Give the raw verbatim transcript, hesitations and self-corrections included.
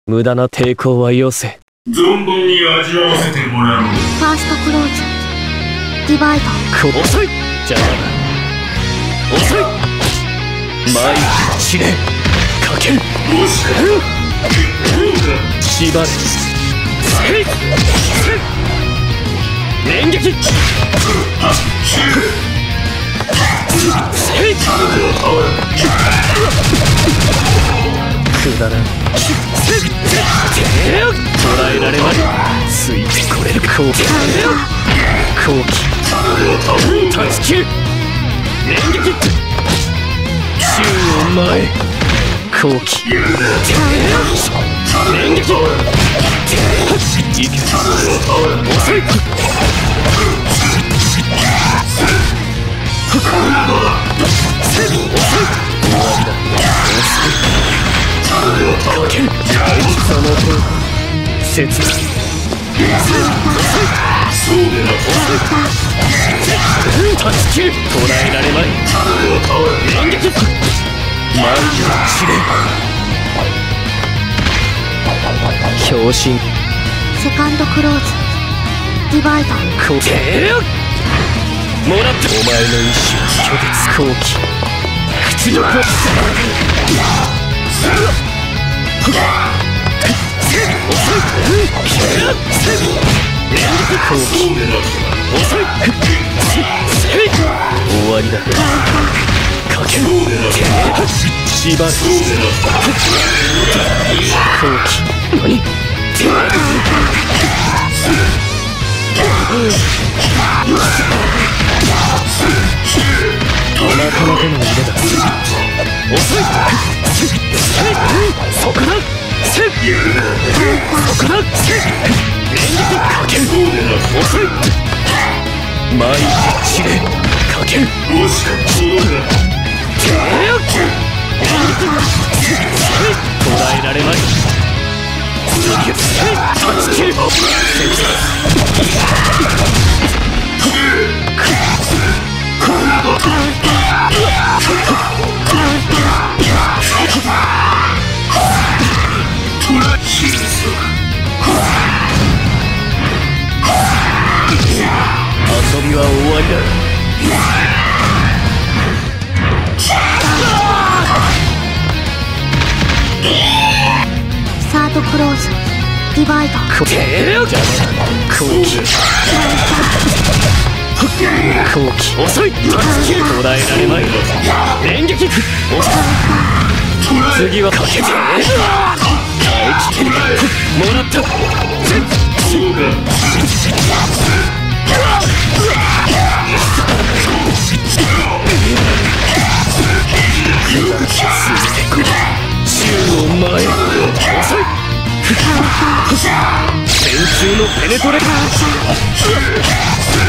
無駄な抵抗はよせ。 存分に味わわせてもらう。 ファーストクローズディバイダー。 遅い。邪魔だ。遅い。前に死ね。かける。 もしか縛れ。せい連撃。せいくだらん。捉えられまい。ついてこれる。後期後期断ち切る。連撃。宙を前。後期連撃。いけ。遅い。遅い。終わりだ。かける。その手切断。断ち切る。捉えられまい。連撃。前に走れ。強心。 セカンドクローズディバイダー。 こけもらった。お前の意志を拒絶。後期屈辱を後期遅い。終わりだ。かける。縛る。後期何。なかなかの腕だ。遅い。そこだ。そこだ。連撃かける。遅い。前に走れ。かける。もしか捉えられまい。断ち切る。遊びは終わりだ。 サードクローズディバイダー。 後期後期遅い。捉えられまい。連撃。次はかけて。もらった。宙を前。遅い。電柱のペネトレ。